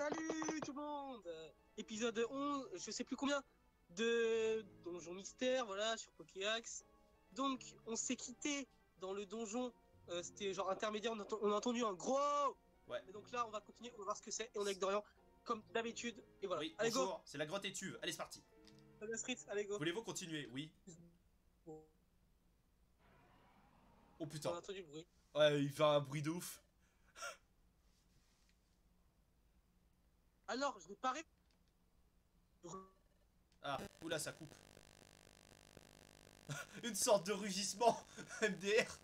Salut tout le monde. Épisode 11, je sais plus combien, de Donjon Mystère, voilà, sur Pokéax. Donc, on s'est quitté dans le donjon, c'était genre intermédiaire, on a entendu un gros... Ouais. Et donc là, on va continuer, on va voir ce que c'est, et on est avec Dorian, comme d'habitude, et voilà. Oui, Allez, bonjour, c'est la grotte étuve. Allez, c'est parti. go la street, allez, go. Voulez-vous continuer? Oui. Bon, Oh on a putain. entendu le bruit. Ouais, il fait un bruit de ouf. Alors, je n'ai pas ré... Ah, oula, ça coupe. Une sorte de rugissement MDR.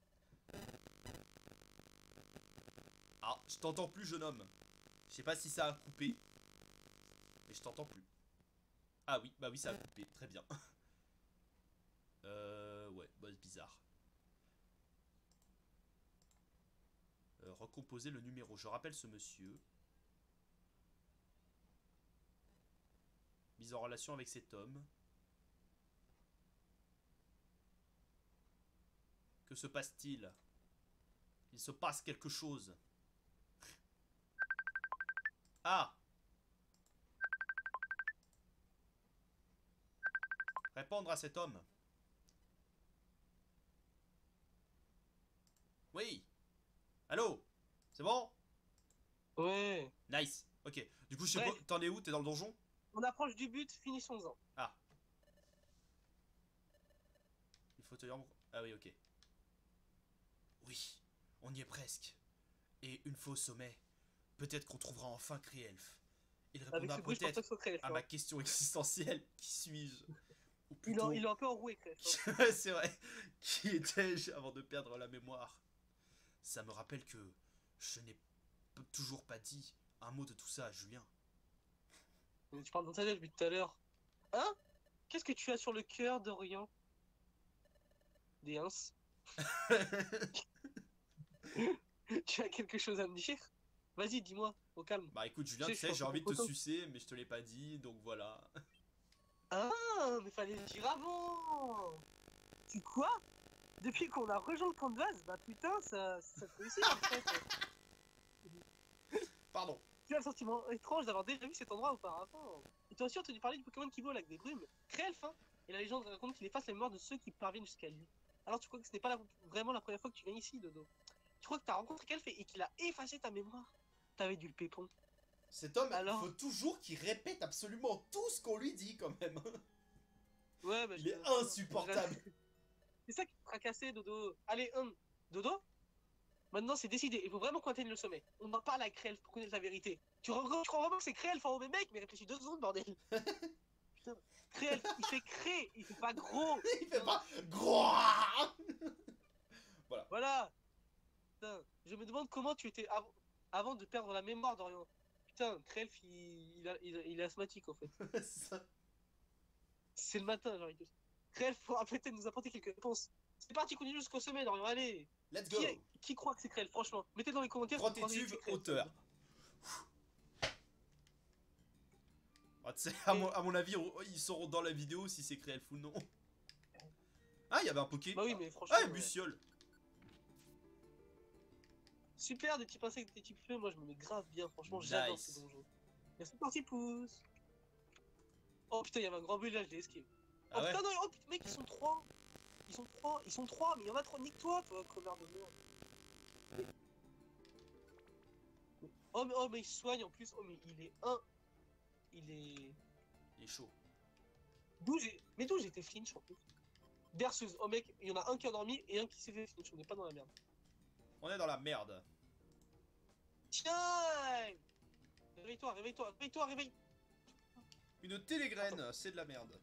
Ah, je t'entends plus, jeune homme. Je sais pas si ça a coupé. Mais je t'entends plus. Ah oui, bah oui, ça a coupé. Très bien. Ouais, bah c'est bizarre. Recomposer le numéro. Je rappelle ce monsieur. Mise en relation avec cet homme. Que se passe-t-il? Il se passe quelque chose. Ah! Répondre à cet homme. Oui. Allô? C'est bon? Ouais. Nice. Ok. Du coup, je sais Bref. pas. T'en es où? T'es dans le donjon? On approche du but, finissons-en. Ah. Il faut te dire... Ah oui, ok. Oui. On y est presque. Et une fois au sommet, peut-être qu'on trouvera enfin Krielf. Il Avec répondra ce bruit, je pense pas peut-être que ce soit très à ma question existentielle. Qui suis-je? Ou plutôt... Il est un peu enroué, Crèche. C'est vrai. Qui étais-je avant de perdre la mémoire? Ça me rappelle que je n'ai toujours pas dit un mot de tout ça à Julien. Mais tu parles dans ta tête depuis tout à l'heure. Hein? Qu'est-ce que tu as sur le cœur, Dorian? Des ins. Tu as quelque chose à me dire? Vas-y, dis-moi, au calme. Bah écoute Julien, tu Je suis sais, j'ai sur envie tes de te photos. sucer, mais je te l'ai pas dit, donc voilà. Ah, mais fallait le dire avant! Tu quoi? Depuis qu'on a rejoint le camp de base, bah putain, ça te réussit en fait. Pardon. Tu as le sentiment étrange d'avoir déjà vu cet endroit auparavant. Et toi aussi entendu parler du Pokémon qui vole avec des brumes. Crélf, hein? Et la légende raconte qu'il efface les mémoires de ceux qui parviennent jusqu'à lui. Alors tu crois que ce n'est pas vraiment la première fois que tu viens ici, Dodo? Tu crois que t'as rencontré Crélf et qu'il a effacé ta mémoire? T'avais dû le pépon. Cet homme, il faut Alors? toujours qu'il répète absolument tout ce qu'on lui dit quand même. Ouais, bah Il est insupportable. C'est ça qui te tracassait, Dodo. Allez, Dodo? Maintenant, c'est décidé. Il faut vraiment qu'on atteigne le sommet. On en parle à Crelf pour connaître la vérité. Tu crois vraiment que c'est Crelf en haut, mais mec, mais réfléchis 2 secondes, bordel. Putain, Crelf, il fait cré, il fait pas gros. Il fait pas gros. Voilà. Voilà. Putain, je me demande comment tu étais avant de perdre la mémoire, Dorian. Putain, Crelf, il est asthmatique, en fait. C'est le matin, j'ai envie de dire. Crelf pourra peut-être nous apporter quelques réponses. C'est parti, continue jusqu'au sommet, Dorian, allez. Let's go. Qui croit que c'est Crelf, franchement? Mettez dans les commentaires si vous croyez que Grotte-étuve, c'est Crelf. hauteur. Ah, tu sais, à mon avis, ils sauront dans la vidéo si c'est Krielf ou non. Ah, il y avait un Poké. Bah oui, mais franchement. Ah, Bussiole. Super, des petits insectes, des petits feux, moi je me mets grave bien, franchement j'adore Nice. ce donjon. Merci parti pouce. Oh putain, il y avait un grand bulle là, je l'ai esquivé. Oh Ah ouais. putain, non, oh putain, mec, ils sont 3. Ils sont 3, mais il y en a 3, nique-toi, toi, creveur de merde. Oh, mais il se soigne en plus, oh, mais il est Il est chaud. d'où j'ai été flinch en plus. Berceuse, oh mec, il y en a un qui a dormi et un qui s'est fait flinch, on n'est pas dans la merde. On est dans la merde. Tiens! Réveille-toi, réveille! Une télégraine, c'est de la merde.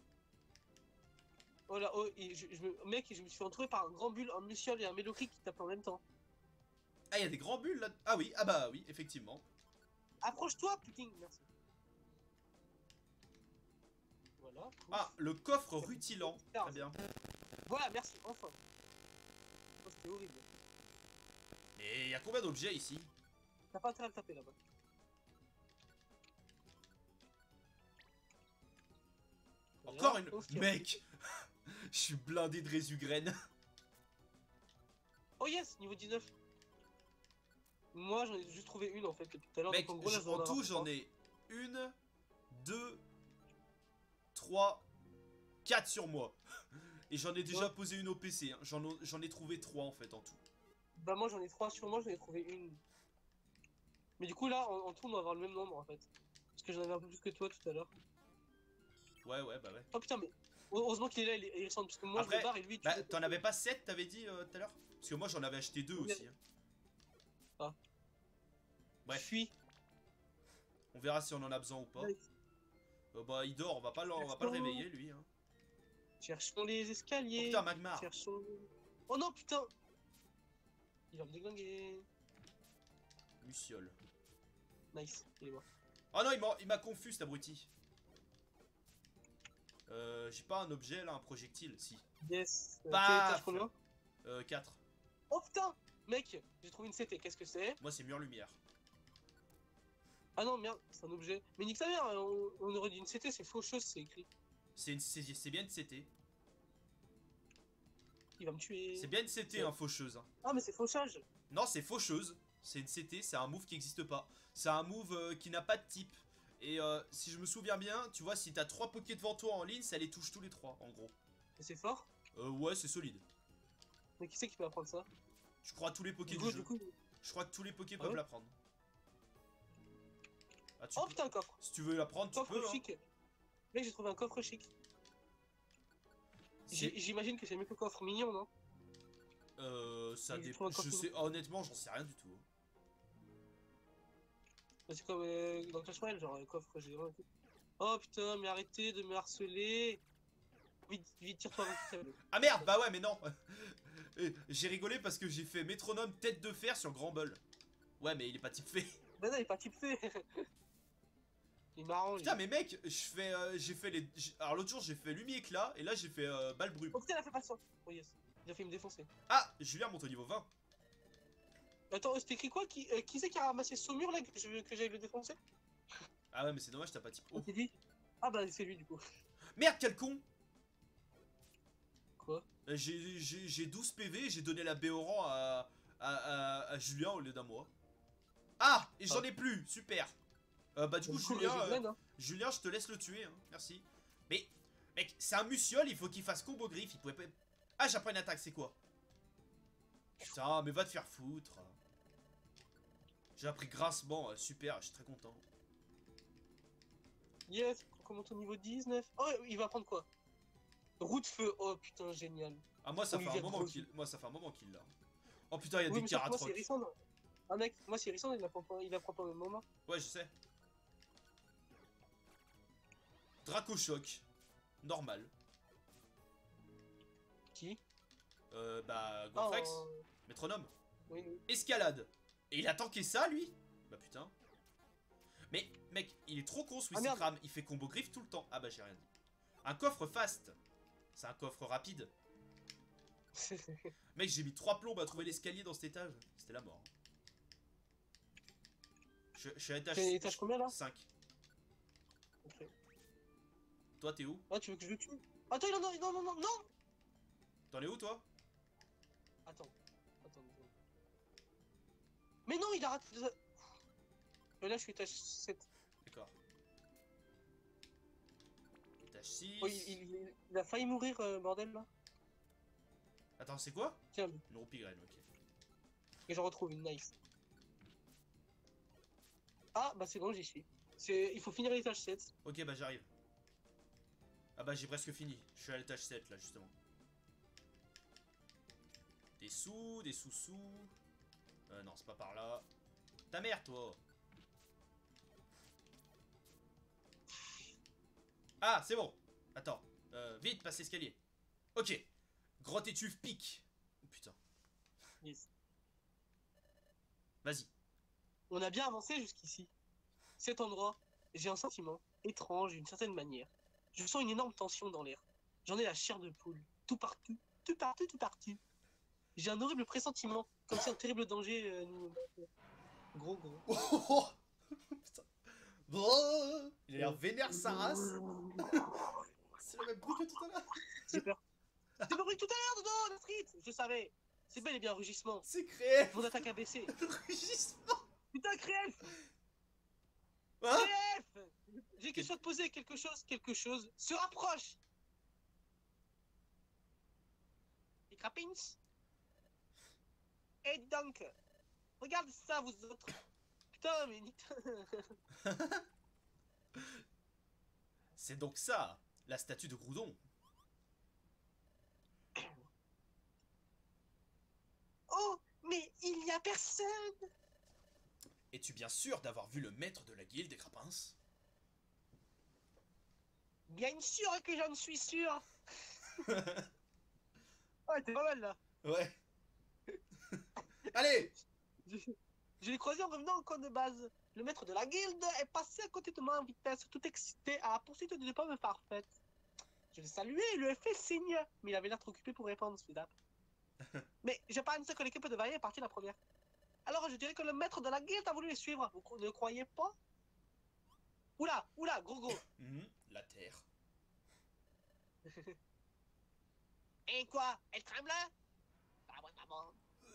Oh là, oh, et mec, je me suis entouré par un grand bulle, un Luciole et un Mélocric qui tapent en même temps. Ah, il y a des grands bulles là. Ah oui, ah bah oui, effectivement. Approche-toi, putain, merci. Voilà. Ouf. Ah, le coffre rutilant. Très bien. Voilà, merci, enfin. Oh, c'était horrible. Et il y a combien d'objets ici? T'as pas intérêt à le taper là-bas. Encore une... Ouf, Mec. Je suis blindé de résugraines. Oh yes, niveau 19. Moi, j'en ai juste trouvé une en fait depuis tout à l'heure. Mec, Donc en gros, là, je dois en en tout, avoir j'en trois. ai une, deux, trois, quatre sur moi. Et j'en ai déjà Ouais. posé une au PC. Hein. J'en ai trouvé trois en fait en tout. Bah, moi, j'en ai trois sur moi, j'en ai trouvé une. Mais du coup, là, en tout, on doit avoir le même nombre en fait. Parce que j'en avais un peu plus que toi tout à l'heure. Ouais, ouais, bah ouais. Oh putain, mais heureusement qu'il est là, il ressemble. Parce que moi, je me Après, barre et lui, il tue bah les t'en personnes. avais pas 7 t'avais dit tout à l'heure? Parce que moi j'en avais acheté deux aussi. Hein. Ah. Bref, Fuis. on verra si on en a besoin ou pas. Nice. Bah il dort, on va pas le réveiller lui. Hein. Cherchons les Oh escaliers. putain, Magmar. Cherchons. Oh non, putain. Il va me déglinguer. Luciole. Nice, il est mort. Oh non, il m'a confus cet abruti. J'ai pas un objet là, un projectile, si. Yes. T'es Paf étage combien? 4. Oh putain. Mec, j'ai trouvé une CT. Qu'est-ce que c'est? Moi c'est mur lumière. Ah non, merde, c'est un objet. Mais nique sa mère, on aurait dit une CT, c'est faux chose, c'est écrit. C'est bien une CT. Il va me tuer. C'est bien une CT, hein, faucheuse. Hein. Ah, mais c'est fauchage. Non, c'est faucheuse. C'est une CT, c'est un move qui n'existe pas. C'est un move qui n'a pas de type. Et si je me souviens bien, tu vois, si t'as 3 pokés devant toi en ligne, ça les touche tous les 3, en gros. Et c'est fort. Ouais, c'est solide. Mais qui c'est qui peut apprendre ça? Je crois tous les pokés du Du jeu. coup. Je crois que tous les pokés Ah peuvent ouais l'apprendre. Ah, Oh putain, un coffre. si tu veux l'apprendre, tu Coffre peux. Hein. chic. Mec, j'ai trouvé un coffre chic. J'imagine que c'est mieux que le coffre mignon, non? Ça Il dépend. trouve un Je coffre sais, honnêtement, j'en sais rien du tout. Hein. C'est comme dans Clash Royale, genre coffre géant et tout. Oh putain, mais arrêtez de me harceler. Vite, vite, tire-toi avant qu'il t'aime. Ah merde, bah ouais, mais non. J'ai rigolé parce que j'ai fait métronome tête de fer sur Grand Ball. Ouais, mais il est pas type fait. Bah non, il est pas type fait. Il est marrant. Putain, lui. mais mec, j'ai fait les. Alors l'autre jour, j'ai fait Lumi éclat et là, j'ai fait balle brume. Oh putain, il a fait pas ça. Oh yes. Il a fait me défoncer. Ah, Julien monte au niveau 20. Attends, c'était écrit quoi? Qui c'est qui a ramassé Saumur là que j'aille le défoncer? Ah ouais, mais c'est dommage, t'as pas type On O. t'est dit? Ah bah c'est lui du coup. Merde, quel con. Quoi? J'ai 12 PV, j'ai donné la B au rang à Julien au lieu d'un mois. Ah, et j'en ai plus, super. Bah du coup, Cool, Julien, j'ai Glenn, hein. Julien, je te laisse le tuer, hein. Merci. Mais, mec, c'est un musiole, il faut qu'il fasse combo griffe, il pouvait pas... Ah, j'apprends une attaque, c'est quoi? Putain, mais va te faire foutre. J'ai appris grincement, super, je suis très content. Yes, on monte au niveau 19. Oh, il va prendre quoi? Roue de feu. Oh putain, génial. Ah, moi ça On fait lui un vire moment gros. qu'il l'a. Oh putain, il y a Oui, des mais sauf que moi c'est Karatroc. Rissandre. Ah mec, moi c'est Rissandre, il la prend pas au même moment. Ouais, je sais. Draco Choc. Normal. Qui? Bah, Ah, Gonflex. Métronome. oui, oui. Escalade. Et il a tanké ça, lui? Bah putain. Mais, mec, il est trop con, ce Ah, merde. Wissikram. Il fait combo griffe tout le temps. Ah bah, j'ai rien dit. Un coffre fast. C'est un coffre rapide. Mec, j'ai mis 3 plombes à trouver l'escalier dans cet étage. C'était la mort. Je suis à l'étage T'es à l'étage combien là? 5. Ok. Toi, t'es où? Ah, tu veux que je le tue? Attends, il en a. Non, non, non, non! T'en es où, toi? Attends. Mais non, il a raté. Là, je suis étage 7. D'accord. Étage 6. Oh, il a failli mourir, bordel là. Attends, c'est quoi? Tiens, Une roupigraine, ok. et j'en retrouve une nice. Ah, bah c'est bon, j'y suis. Il faut finir l'étage 7. Ok, bah j'arrive. Ah bah j'ai presque fini. Je suis à l'étage 7 là, justement. Des sous-sous. Non, c'est pas par là. Ta mère, toi. Ah, c'est bon. Attends. Vite, passe l'escalier. Ok. Grotte étuve pique. Oh putain. Yes. Vas-y. On a bien avancé jusqu'ici. Cet endroit, j'ai un sentiment étrange d'une certaine manière. Je sens une énorme tension dans l'air. J'en ai la chair de poule. Tout partout, tout partout, tout partout. J'ai un horrible pressentiment, comme si un terrible danger nous... Gros. Oh, putain. Oh, il a l'air vénère sa race. C'est le même bruit que tout à l'heure. J'ai peur. C'est pas vrai tout à l'heure dedans, la street. Je savais. C'est bel et bien rugissement. C'est Créelf. Mon attaque a baissé. Rugissement. Putain, Créelf! Hein? Créelf! J'ai quelque chose à te poser, quelque chose se rapproche. Les crapins. Et donc, regarde ça, vous autres. Putain, mais... C'est donc ça, la statue de Groudon. Oh, mais il n'y a personne. Es-tu bien sûr d'avoir vu le maître de la guilde des Crapins? Bien sûr que j'en suis sûr. Ouais, t'es pas mal là. Ouais. Allez. Je l'ai croisé en revenant au camp de base. Le maître de la guilde est passé à côté de moi en vitesse, tout excité à la poursuite d'une pomme parfaite. Je l'ai salué et lui ai fait signe, mais il avait l'air trop occupé pour répondre, celui-là. Mais je pense que l'équipe de Vaillé est partie la première. Alors je dirais que le maître de la guilde a voulu les suivre, vous ne croyez pas? Oula, oula, gros. La terre. Et quoi? Elle tremble? Ah ouais, maman.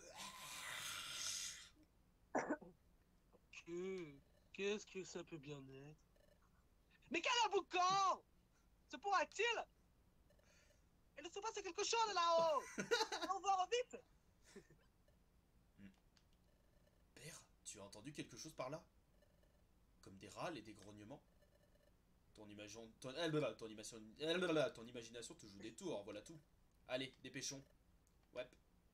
Qu'est-ce que ça peut bien être? Mais quel aboucan! Se pourra-t-il? Il se passe quelque chose là-haut! On va vite! Père, tu as entendu quelque chose par là? Comme des râles et des grognements? Ton imagination te joue des tours, voilà tout. Allez, dépêchons. Ouais.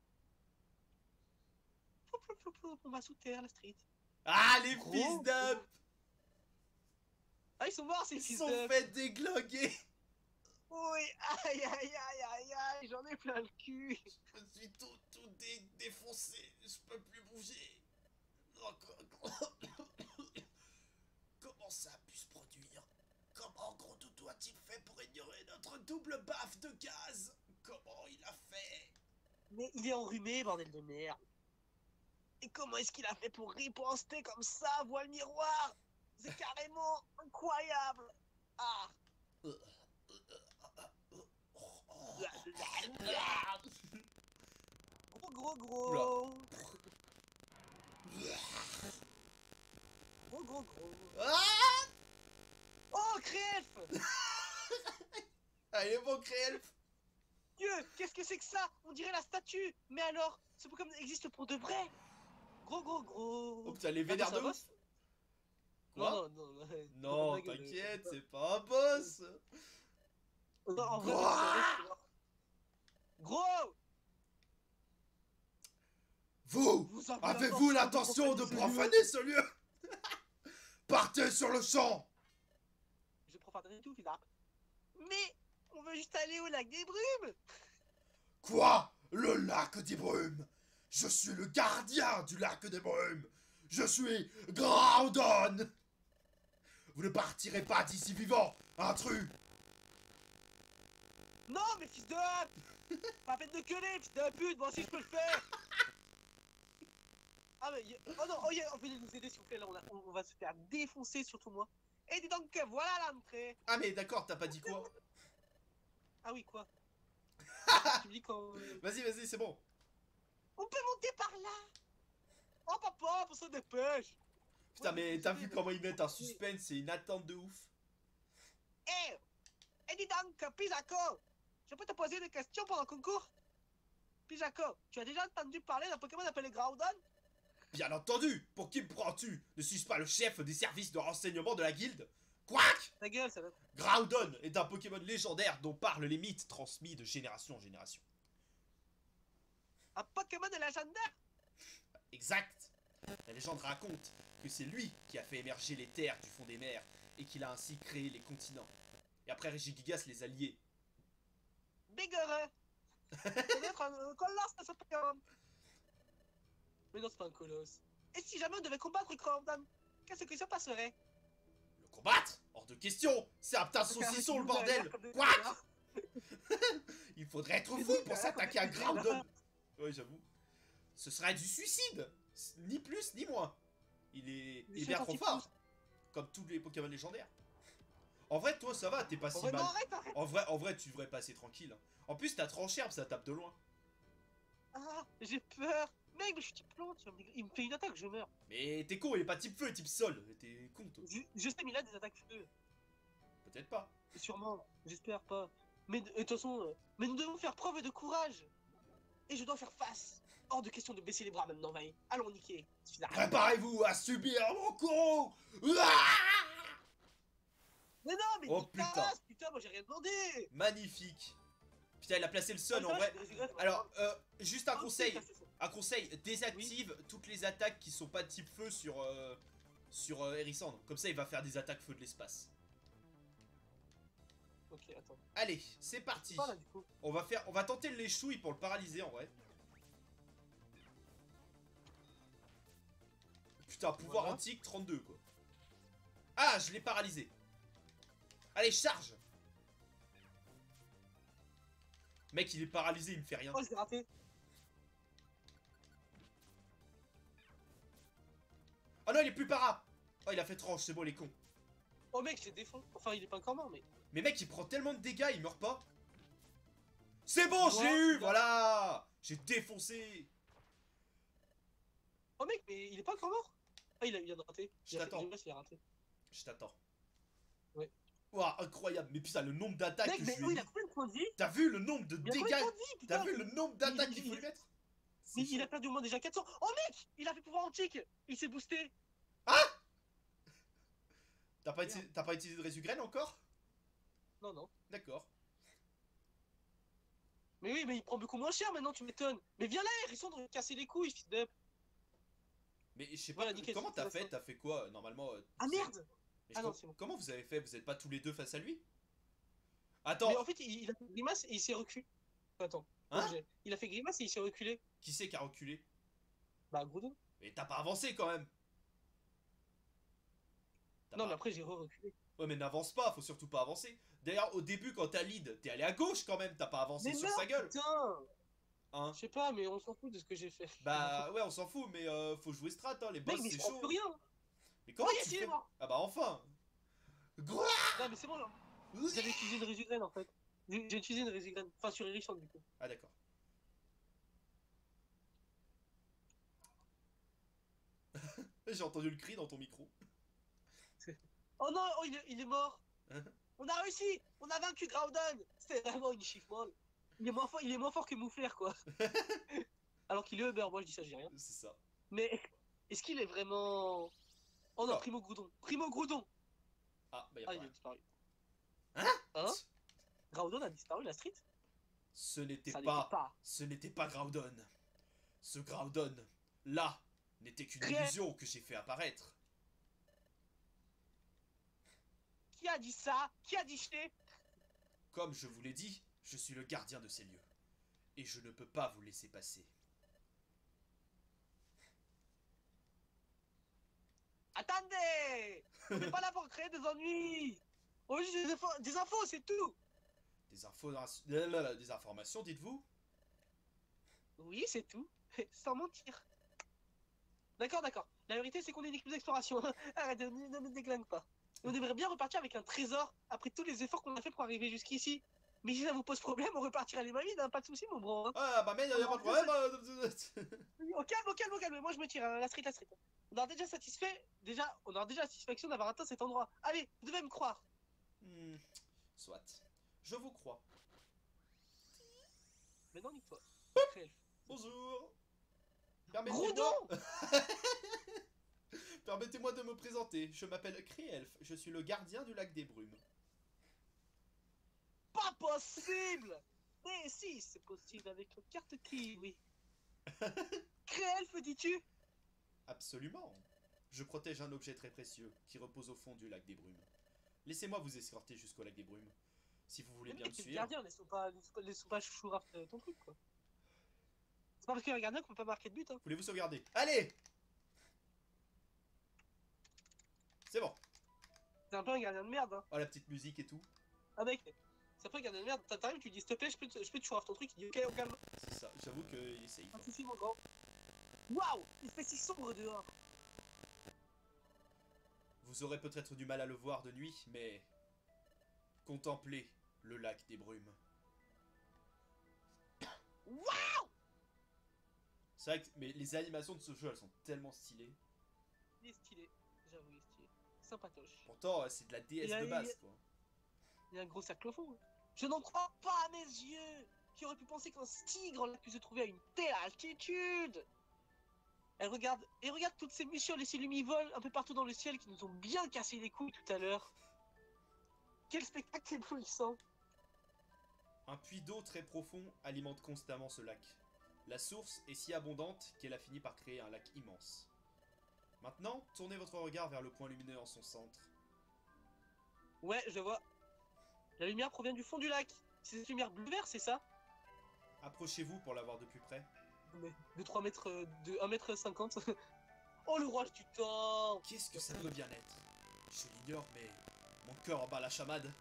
On va sous terre, la street. Ah, les fils d'up! Ah, ils sont morts, ces Ils fils sont d'up! fait déglinguer! Oui, aïe, j'en ai plein le cul! Je suis tout défoncé, je peux plus bouger. Comment ça a pu se produire? Comment Gros Doudou a-t-il fait pour ignorer notre double baffe de gaz? Comment il a fait? Mais il est enrhumé, bordel de merde! Et comment est-ce qu'il a fait pour riposter comme ça, voile miroir? C'est carrément incroyable! Ah! Gros. Gros. Ah! Oh, Créelf! Allez, bon Créelf! Dieu, qu'est-ce que c'est que ça? On dirait la statue! Mais alors, ce Pokémon existe pour de vrai? Gros. Oh putain, les vénères de ça va? ouf! Quoi? Non. Non, t'inquiète, c'est pas un boss! Non, en vrai, c'est vrai. Gros! Vous avez-vous l'intention de profaner ce lieu? Partez sur le champ! Je profanerai tout, Philippe. Mais on veut juste aller au lac des brumes! Quoi? Le lac des brumes? Je suis le gardien du lac des brumes! Je suis Groudon! Vous ne partirez pas d'ici vivant, intrus! Non, mais fils de... Pas fait de gueuler, fils de pute, moi aussi je peux le faire! Ah mais... Oh non, venez nous aider s'il vous plaît, là on va se faire défoncer, surtout moi. Et dis donc, voilà l'entrée! Ah mais d'accord, t'as pas dit quoi? Ah oui, quoi? Tu me dis quand... Vas-y, c'est bon. On peut monter par là! Oh papa, on se dépêche! Putain, mais t'as vu comment ils mettent un suspense et une attente de ouf? Et dis donc, Pizako! Je peux te poser des questions pour un concours? Pizako, tu as déjà entendu parler d'un Pokémon appelé Groudon? Bien entendu! Pour qui me prends-tu? Ne suis-je pas le chef des services de renseignement de la guilde? Quack! Ta gueule, ça va. Groudon est un Pokémon légendaire dont parlent les mythes transmis de génération en génération. Un Pokémon légendaire? Exact! La légende raconte que c'est lui qui a fait émerger les terres du fond des mers et qu'il a ainsi créé les continents. Et après Regigigas les a liés. Bigoreux! Peut-être un colosse à ce Pokémon! Mais non, c'est pas un colosse. Et si jamais on devait combattre Groudon, qu'est-ce que ça passerait? Le combattre? Hors de question! C'est un putain de saucisson le bordel! Quack! Il faudrait être fou pour s'attaquer à Groudon! Ouais, j'avoue. Ce serait du suicide! Ni plus ni moins. Il est bien trop fort. Comme tous les Pokémon légendaires. En vrai, toi, ça va, t'es pas si mal. Arrête. En vrai, tu devrais passer tranquille. En plus, t'as tranché, ça tape de loin. Ah, j'ai peur. Mec, mais je suis type plante, il me fait une attaque, je meurs. Mais t'es con, il est pas type feu, type sol. T'es con, toi. Je sais, mais il a des attaques feu. Peut-être pas. Sûrement, j'espère pas. Mais de toute façon, mais nous devons faire preuve de courage. Et je dois faire face. Hors de question de baisser les bras maintenant, Vaï. Allons niquer. Préparez-vous à subir mon coup. Ah Mais non, mais oh nique ta putain. race, putain, moi j'ai rien demandé. Magnifique. Putain, il a placé le stun en vrai. Alors, juste un conseil. Un conseil, désactive toutes les attaques qui sont pas type feu sur Hérissandre. Comme ça, il va faire des attaques feu de l'espace. Ok, attends. Allez, c'est parti. Pas là, du coup. On va tenter le l'échouille pour le paralyser en vrai. Putain, pouvoir Voilà. antique 32 quoi. Ah, je l'ai paralysé. Allez, charge. Mec, il est paralysé, il me fait rien. Oh, je l'ai raté. Oh non, il est plus para. Oh, il a fait tranche, c'est bon, les cons. Oh, mec, je l'ai défend. Enfin, il est pas encore mort, mais. Mais mec, il prend tellement de dégâts, il meurt pas. C'est bon, je l'ai Ouais, eu, il a- voilà. J'ai défoncé. Oh, mec, mais il est pas encore mort. Ah, il vient de rater. Je t'attends. Il a raté. Je t'attends. Ouais. Ouah, incroyable. Mais putain, le nombre d'attaques Mec, que mais je lui oui, ai il a mis. combien de points de vie? T'as vu le nombre de Il a combien de dégâts? points de vie, T'as putain? vu le nombre d'attaques qu'il faut lui mettre? Mais il a perdu au moins déjà 400. Oh, mec, il a fait pouvoir antique. Il s'est boosté. T'as pas utilisé de résugraine encore? Non, non. D'accord. Mais oui, mais il prend beaucoup moins cher maintenant, tu m'étonnes. Mais viens là, Hérissandre, de casser les couilles, fils d'up. Mais je sais pas, Voilà, nickel, comment c'est t'as ça. fait? T'as fait quoi normalement Ah merde! Mais Ah non, c'est bon. comment vous avez fait? Vous êtes pas tous les deux face à lui? Mais Attends, en fait, il a fait grimace et il s'est reculé. Attends. hein? Il a fait grimace et il s'est reculé. Qui c'est qui a reculé? Bah, Groudon. Mais t'as pas avancé quand même. T'as Non, pas- mais après, j'ai re-reculé. Ouais, mais n'avance pas, faut surtout pas avancer. D'ailleurs, au début, quand t'as lead, t'es allé à gauche quand même, t'as pas avancé Mais sur merde, sa gueule. putain! Hein? Je sais pas, mais on s'en fout de ce que j'ai fait. Bah ouais, on s'en fout, mais faut jouer strat, hein. Les Mec, boss mais c'est je prends chaud. plus rien. Mais comment Oh, yes, tu il fais? est mort. Ah bah enfin. Gouah. Non, mais c'est bon, là. J'avais utilisé une résugraine, en fait. J'ai utilisé une résugraine. Enfin, sur Hérissandre, du coup. Ah d'accord. J'ai entendu le cri dans ton micro. Oh non, oh, il est mort. Hein? On a réussi. On a vaincu Groudon. C'était vraiment une chiffre. Il est moins fort que Mouflair, quoi. Alors qu'il est Uber, moi je dis ça, j'ai rien. C'est ça. Mais est-ce qu'il est vraiment. Oh non, Oh. Primo Groudon. Primo Groudon. Ah bah y'a Ah, pas il a rien. disparu. Hein? Hein? Groudon a disparu, la street? Ce n'était Ça n'était pas. pas. Ce n'était pas Groudon. Ce Groudon, là, n'était qu'une Réel. illusion que j'ai fait apparaître. Qui a dit ça? Qui a dit chier? Comme je vous l'ai dit, je suis le gardien de ces lieux. Et je ne peux pas vous laisser passer. Attendez! On n'est pas là pour créer des ennuis! On veut juste des infos, c'est tout! Des informations, dites-vous? Oui, c'est tout. Sans mentir. D'accord, d'accord. La vérité, c'est qu'on est une équipe d'exploration. Arrête, ne me déglingue pas. Et on devrait bien repartir avec un trésor après tous les efforts qu'on a fait pour arriver jusqu'ici. Mais si ça vous pose problème, on repartira les mains vides, hein, pas de soucis, mon bro. Hein. Ah bah mais y'a pas de problème. Au calme, au calme, au calme. Moi, je me tire, hein, la street, la street. On aura déjà satisfait. On aura déjà la satisfaction d'avoir atteint cet endroit. Allez, vous devez me croire. Soit. Je vous crois. Maintenant, nique-toi. Bonjour. Groudon! Permettez-moi de me présenter. Je m'appelle Krielf. Je suis le gardien du lac des brumes. Pas possible! Mais si, c'est possible avec notre carte qui, oui. Créelf, dis-tu? Absolument. Je protège un objet très précieux qui repose au fond du lac des brumes. Laissez-moi vous escorter jusqu'au lac des brumes. Si vous voulez bien me suivre. Gardien, laissons pas chouchouraf ton truc, quoi. C'est pas parce qu'il y a un gardien qu'on peut pas marquer de but, hein. Voulez-vous sauvegarder? Allez! C'est bon. C'est un peu un gardien de merde, hein. Oh, la petite musique et tout. Ah, mec, c'est un peu un gardien de merde. T'arrives, tu dis s'il te plaît, je peux te chouchouraf ton truc. Il dit ok, au calme. C'est ça. J'avoue qu'il essaye. Pas de soucis, mon grand. Waouh! Il fait si sombre dehors. Vous aurez peut-être du mal à le voir de nuit, mais... Contemplez le lac des brumes. Waouh! C'est vrai que mais les animations de ce jeu, elles sont tellement stylées. Il est stylé, j'avoue, il est stylé. Sympatoche. Pourtant, c'est de la DS de base, quoi. Il y a un gros cercle au fond. Je n'en crois pas à mes yeux. Qui aurait pu penser qu'un tigre aurait pu se trouver à une telle altitude? Et regarde toutes ces lucioles et ces lumivoles un peu partout dans le ciel qui nous ont bien cassé les couilles tout à l'heure. Quel spectacle éblouissant. Un puits d'eau très profond alimente constamment ce lac. La source est si abondante qu'elle a fini par créer un lac immense. Maintenant, tournez votre regard vers le point lumineux en son centre. Ouais, je vois. La lumière provient du fond du lac. C'est cette lumière bleu-vert, c'est ça? Approchez-vous pour la voir de plus près. De 3 mètres, de 1 mètre 50. Oh, le rouage du temps. Qu'est-ce que ça peut bien être? Je l'ignore, mais mon cœur en bat la chamade.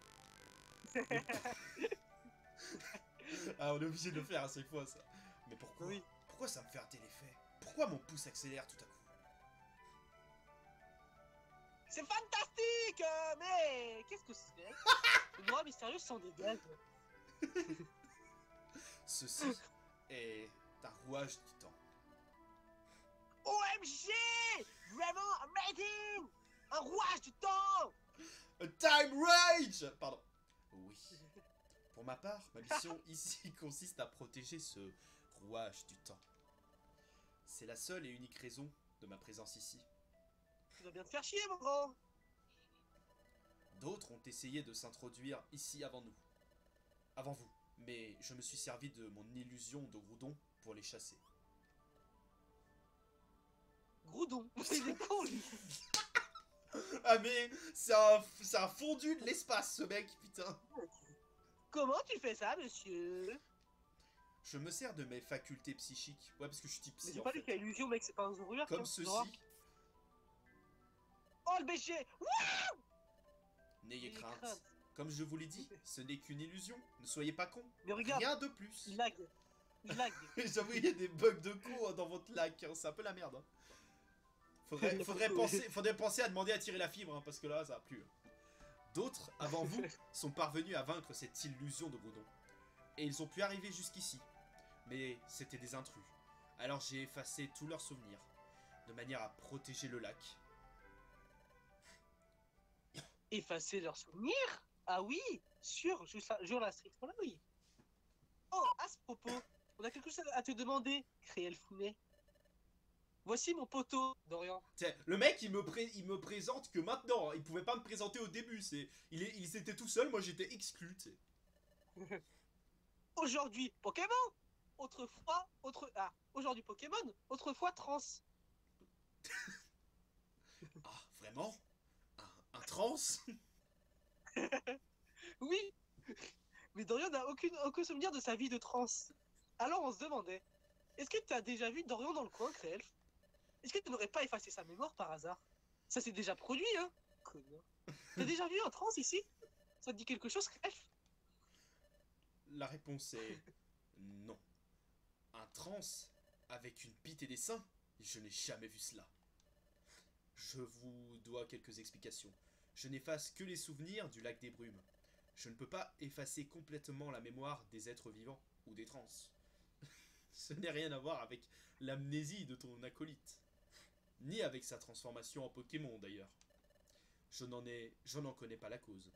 Ah, on est obligé de le faire à chaque fois, ça. Mais pourquoi? Oui. Pourquoi ça me fait un tel effet? Pourquoi mon pouce accélère tout à coup? C'est fantastique, mais qu'est-ce que c'est? Le noir mystérieux s'en dégage. Ceci est un rouage du temps. OMG! Vraiment amazing! Un rouage du temps! A time rage! Pardon. Oui. Pour ma part, ma mission ici consiste à protéger ce rouage du temps. C'est la seule et unique raison de ma présence ici. Tu dois bien te faire chier, mon grand! D'autres ont essayé de s'introduire ici avant nous. Avant vous. Mais je me suis servi de mon illusion de Groudon pour les chasser. Groudon! Il est con, lui! Ah mais c'est un fondu de l'espace, ce mec, putain. Comment tu fais ça, monsieur? Je me sers de mes facultés psychiques. Ouais, parce que je suis type Mais psy, c'est en pas lui fait. qui a illusion, mec, c'est pas un zouruyard. Comme ceci. Oh, le BG! N'ayez N'ayez crainte. crainte. Comme je vous l'ai dit, ce n'est qu'une illusion. Ne soyez pas cons. Mais regarde, Rien de plus. il lag. Il lag. J'avoue, il y a des bugs de con dans votre lac. Hein. C'est un peu la merde. Hein. Faudrait penser à demander à tirer la fibre, hein, parce que là, ça va plus. D'autres, avant vous, sont parvenus à vaincre cette illusion de Groudon. Et ils ont pu arriver jusqu'ici. Mais c'était des intrus. Alors j'ai effacé tous leurs souvenirs, de manière à protéger le lac. Effacer leurs souvenirs? Ah oui, sûr, jure la stricte, voilà, oui. Oh, à ce propos, on a quelque chose à te demander, Créel Founet. Voici mon poteau, Dorian. Tiens, le mec, il me présente que maintenant. Hein. Il pouvait pas me présenter au début. Il était tout seul, moi j'étais exclu. Aujourd'hui, Pokémon. Aujourd'hui Pokémon, autrefois trans. Ah, vraiment? Un trans? Oui, mais Dorian n'a aucun souvenir de sa vie de trans. Alors on se demandait, est-ce que tu as déjà vu Dorian dans le coin, Créel? Est-ce que tu n'aurais pas effacé sa mémoire par hasard? Ça s'est déjà produit, hein? Connard. T'as déjà vu un trans ici? Ça te dit quelque chose, Créel? La réponse est non. Un trans avec une bite et des seins? Je n'ai jamais vu cela. Je vous dois quelques explications. Je n'efface que les souvenirs du lac des brumes. Je ne peux pas effacer complètement la mémoire des êtres vivants ou des trans. Ce n'est rien à voir avec l'amnésie de ton acolyte. Ni avec sa transformation en Pokémon d'ailleurs. Je n'en connais pas la cause.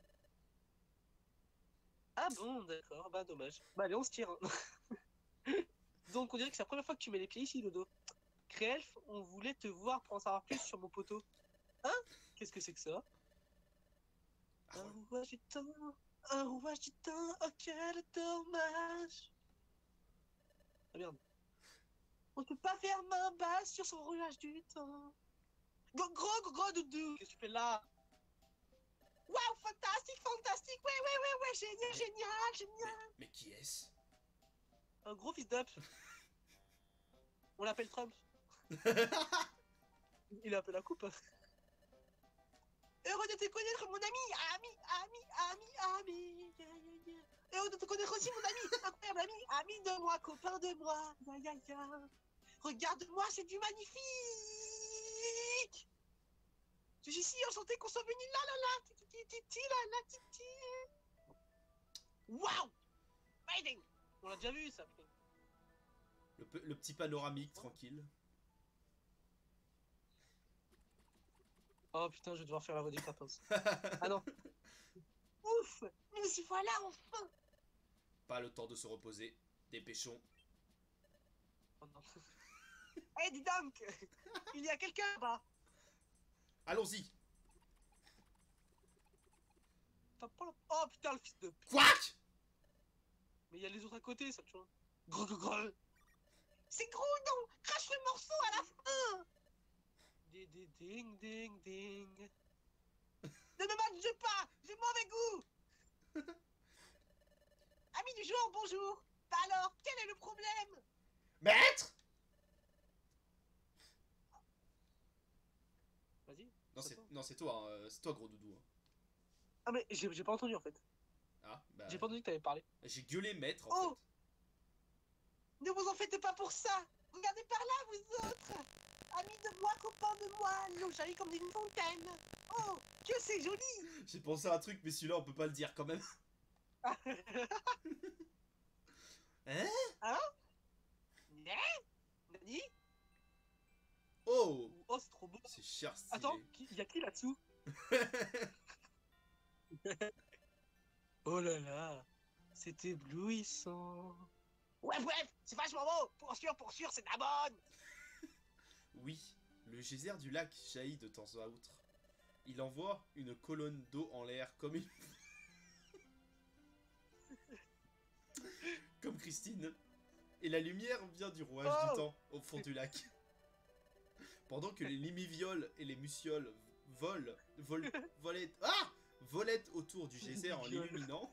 Ah bon, d'accord, bah dommage. Bah allez, on se tire. Hein. Donc on dirait que c'est la première fois que tu mets les pieds ici, Dodo. Créelf, on voulait te voir pour en savoir plus sur mon poteau. Hein? Qu'est-ce que c'est que ça? Ah, Un rouage du temps, un rouage du temps, oh quel dommage. Ah merde. On ne peut pas faire main basse sur son rouage du temps. Gros doudou, qu'est-ce que tu fais là? Waouh, fantastique, fantastique, ouais, génial. mais qui est-ce? Un gros fils d'up. On l'appelle Trump. Il a un peu la coupe. Heureux de te connaître, mon ami. Heureux de te connaître aussi, mon ami. Incroyable ami de moi, copain de moi. Regarde-moi, c'est du magnifique. Je suis si enchanté qu'on soit venu là, titi. Waouh! Amazing! On l'a déjà vu, ça, putain. Le petit panoramique, tranquille. Oh putain, je vais devoir faire la voix des Kratos. Ah non. Ouf! Nous y voilà enfin! Pas le temps de se reposer. Dépêchons. Oh non. Eh, dis donc! Il y a quelqu'un là-bas! Allons-y. Oh putain, le fils de... Quack. Mais il y a les autres à côté, ça, tu vois. Grrr, grrr, grrr. C'est gros, non! Crache le morceau à la fin! Ding, ding, ding. Ne me mangez pas! J'ai mauvais goût! Ami du jour, bonjour! Bah alors, quel est le problème? Maître. Vas-y. Non, c'est toi, hein, c'est toi, gros doudou. Hein. Ah mais j'ai pas entendu en fait. Ah, bah... J'ai pas entendu que t'avais parlé. J'ai gueulé maître, en Oh! Ne vous en faites pas pour ça! Regardez par là, vous autres! Amis de moi, copains de moi, l'eau jaillit comme d'une fontaine! Oh! Que c'est joli! fait. J'ai pensé à un truc, mais celui-là, on peut pas le dire quand même. Hein? Hein? Né? Nani? Oh! Oh, c'est trop beau! C'est cher stylé. Attends, y'a qui là-dessous? Oh là là! C'est éblouissant! Ouais, bref, c'est vachement beau! Pour sûr, c'est de la bonne! Oui, le geyser du lac jaillit de temps à autre. Il envoie une colonne d'eau en l'air comme une... comme Christine. Et la lumière vient du rouage du temps au fond du lac. Pendant que les limivioles et les mucioles volettent autour du geyser en l'illuminant.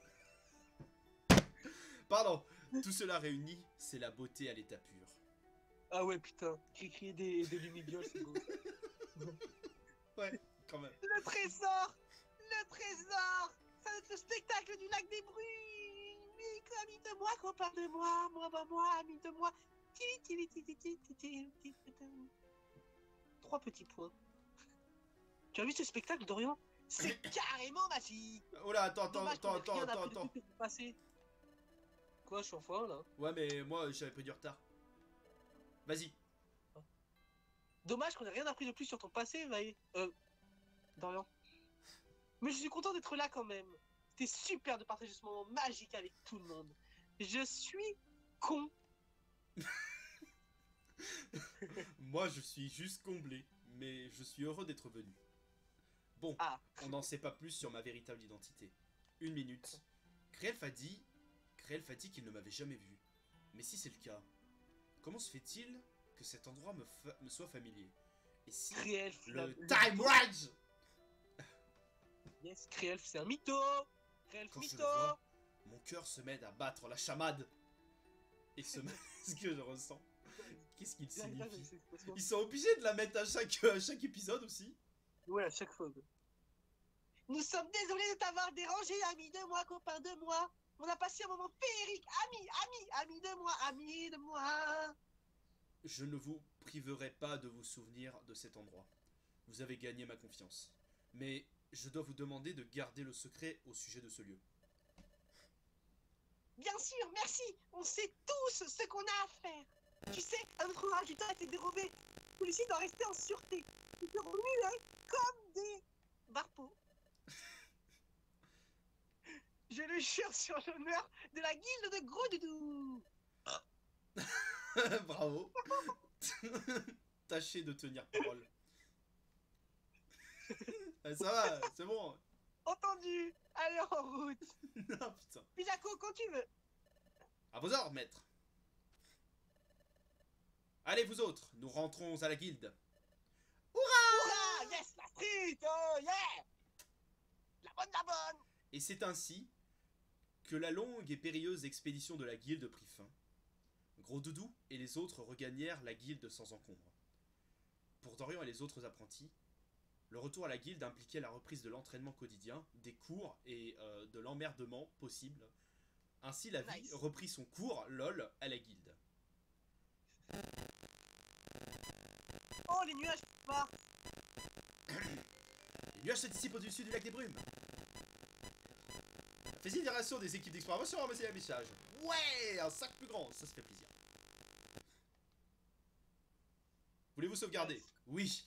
Pardon, tout cela réuni, c'est la beauté à l'état pur. Ah ouais, putain, crier des lumibioles, c'est beau. Ouais, quand même. Le trésor! Le trésor! Ça va être le spectacle du lac des bruits! Ami de moi, copain de moi, moi, ami de moi. Trois petits points. Tu as vu ce spectacle, Dorian? C'est carrément magique! Oh là, attends. Passer. Quoi, je suis en fois là? Ouais, mais moi, j'avais pas du retard. Vas-y. Dommage qu'on ait rien appris de plus sur ton passé, Vaé. Dorian. Mais je suis content d'être là quand même. C'était super de partager ce moment magique avec tout le monde. Je suis con. Moi, je suis juste comblé, mais je suis heureux d'être venu. Bon, on n'en sait pas plus sur ma véritable identité. Une minute. Krelf a dit qu'il ne m'avait jamais vu. Mais si c'est le cas, comment se fait-il que cet endroit me soit familier? Et si Krelf, le Time Rage. Yes, Krelf, c'est un mytho. Krelf, Quand mytho. je le vois, mon cœur se met à battre la chamade. Et ce que je ressens, qu'est-ce qu'il signifie? Ils sont obligés de la mettre à chaque épisode aussi. Ouais, à chaque fois. Nous sommes désolés de t'avoir dérangé, ami de moi, copain de moi. On a passé un moment féerique. Ami de moi. Je ne vous priverai pas de vous souvenir de cet endroit. Vous avez gagné ma confiance. Mais je dois vous demander de garder le secret au sujet de ce lieu. Bien sûr, merci. On sait tous ce qu'on a à faire. Tu sais, notre orage du temps a été dérobé. Celui-ci doit rester en sûreté. Nous serons muets comme des barpeaux. Je le jure sur l'honneur de la guilde de Gros Doudou. Bravo. Tâchez de tenir parole. Ça va, c'est bon. Entendu. Allez, en route. Non, putain. Pijako, quand tu veux. À vos ordres, maître. Allez, vous autres, nous rentrons à la guilde. Hurrah! Yes, la street. Oh, yeah. La bonne. Et c'est ainsi que la longue et périlleuse expédition de la guilde prit fin. Gros Doudou et les autres regagnèrent la guilde sans encombre. Pour Dorian et les autres apprentis, le retour à la guilde impliquait la reprise de l'entraînement quotidien, des cours et de l'emmerdement possible. Ainsi, la vie reprit son cours, lol, à la guilde. Oh, les nuages partent. Les nuages se dissipent au-dessus du lac des brumes. Fais-y des rations des équipes d'exploration à ramasser les messages. Ouais, un sac plus grand, ça se fait plaisir. Voulez-vous sauvegarder? Oui.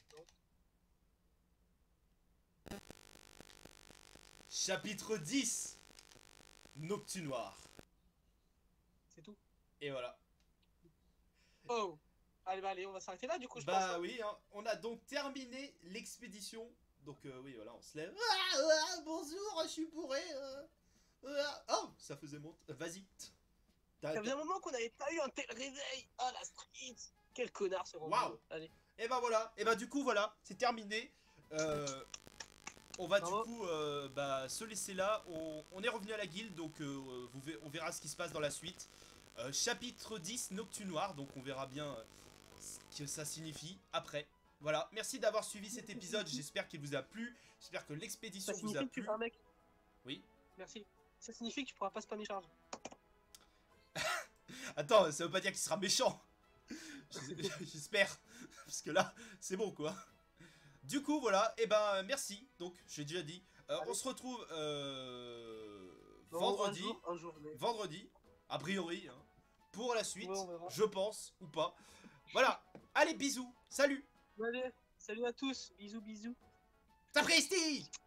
Chapitre 10. Noctu Noir. C'est tout. Et voilà. Oh. Allez, bah, allez, on va s'arrêter là, du coup, je pense. Bah Hein. oui, hein, on a donc terminé l'expédition. Donc oui, voilà, on se lève. Bonjour, je suis bourré. Oh, ça faisait monter. Vas-y. Ça faisait un moment qu'on n'avait pas eu un tel réveil. Ah, la street. Quel connard ce Rambo. Waouh. Allez. Et bah voilà. Et bah du coup, voilà, c'est terminé. On va Bravo. du coup bah, se laisser là. On est revenu à la guilde, donc on verra ce qui se passe dans la suite. Chapitre 10, Noctu Noir. Donc on verra bien ce que ça signifie après. Voilà, merci d'avoir suivi cet épisode. J'espère qu'il vous a plu. J'espère que l'expédition Ça vous signifie a que tu plu. fais un mec. Oui. Merci. Ça signifie que tu pourras pas spammer charge. Attends, ça veut pas dire qu'il sera méchant. J'espère. Parce que là, c'est bon quoi. Du coup, voilà. Et ben, merci. Donc, j'ai déjà dit. On se retrouve Non, vendredi. Un jour, mais... Vendredi, a priori. Hein, pour la suite, Ouais, on verra. je pense, ou pas. Voilà. Allez, bisous. Salut. Allez, salut à tous. Bisous, bisous. Sapristi.